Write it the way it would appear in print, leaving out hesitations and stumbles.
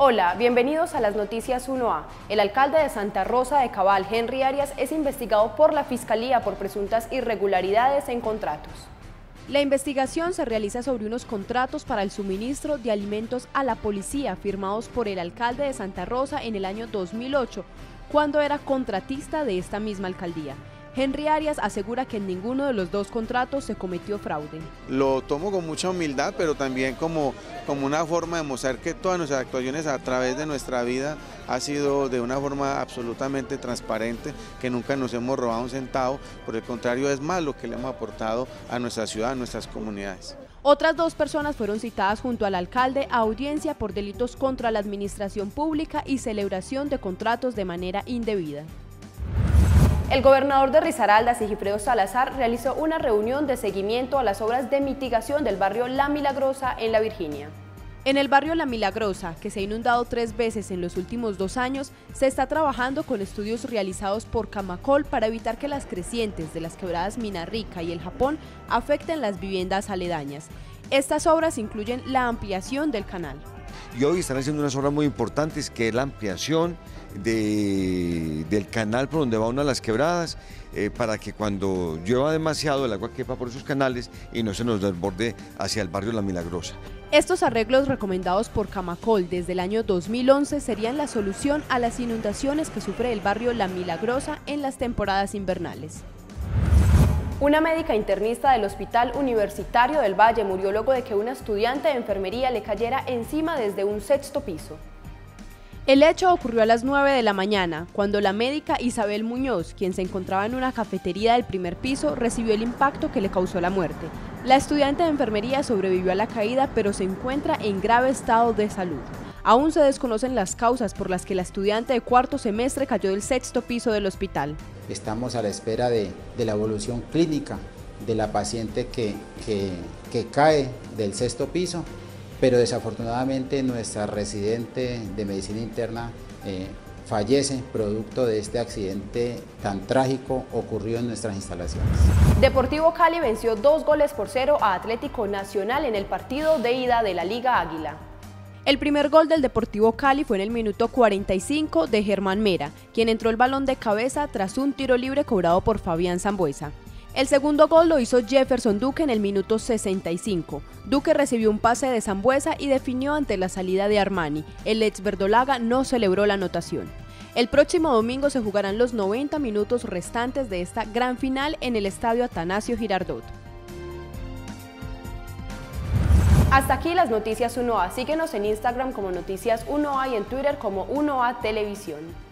Hola, bienvenidos a las noticias 1A. El alcalde de Santa Rosa de Cabal, Henry Arias, es investigado por la Fiscalía por presuntas irregularidades en contratos. La investigación se realiza sobre unos contratos para el suministro de alimentos a la policía firmados por el alcalde de Santa Rosa en el año 2008, cuando era contratista de esta misma alcaldía. Henry Arias asegura que en ninguno de los dos contratos se cometió fraude. Lo tomo con mucha humildad, pero también como una forma de mostrar que todas nuestras actuaciones a través de nuestra vida ha sido de una forma absolutamente transparente, que nunca nos hemos robado un centavo, por el contrario es más lo que le hemos aportado a nuestra ciudad, a nuestras comunidades. Otras dos personas fueron citadas junto al alcalde a audiencia por delitos contra la administración pública y celebración de contratos de manera indebida. El gobernador de Risaralda, Sigifredo Salazar, realizó una reunión de seguimiento a las obras de mitigación del barrio La Milagrosa en La Virginia. En el barrio La Milagrosa, que se ha inundado 3 veces en los últimos 2 años, se está trabajando con estudios realizados por Camacol para evitar que las crecientes de las quebradas Minarrica y El Japón afecten las viviendas aledañas. Estas obras incluyen la ampliación del canal. Y hoy están haciendo unas obras muy importantes, que es la ampliación del canal por donde va una de las quebradas, para que cuando llueva demasiado el agua quepa por esos canales y no se nos desborde hacia el barrio La Milagrosa. Estos arreglos recomendados por Camacol desde el año 2011 serían la solución a las inundaciones que sufre el barrio La Milagrosa en las temporadas invernales. Una médica internista del Hospital Universitario del Valle murió luego de que una estudiante de enfermería le cayera encima desde un 6º piso. El hecho ocurrió a las 9 de la mañana, cuando la médica Isabel Muñoz, quien se encontraba en una cafetería del primer piso, recibió el impacto que le causó la muerte. La estudiante de enfermería sobrevivió a la caída, pero se encuentra en grave estado de salud. Aún se desconocen las causas por las que la estudiante de 4º semestre cayó del 6º piso del hospital. Estamos a la espera de la evolución clínica de la paciente que cae del 6º piso, pero desafortunadamente nuestra residente de medicina interna fallece producto de este accidente tan trágico ocurrido en nuestras instalaciones. Deportivo Cali venció 2-0 a Atlético Nacional en el partido de ida de la Liga Águila. El primer gol del Deportivo Cali fue en el minuto 45 de Germán Mera, quien entró el balón de cabeza tras un tiro libre cobrado por Fabián Zambuesa. El segundo gol lo hizo Jefferson Duque en el minuto 65. Duque recibió un pase de Zambuesa y definió ante la salida de Armani. El ex verdolaga no celebró la anotación. El próximo domingo se jugarán los 90 minutos restantes de esta gran final en el estadio Atanasio Girardot. Hasta aquí las noticias 1A. Síguenos en Instagram como Noticias 1A y en Twitter como 1A Televisión.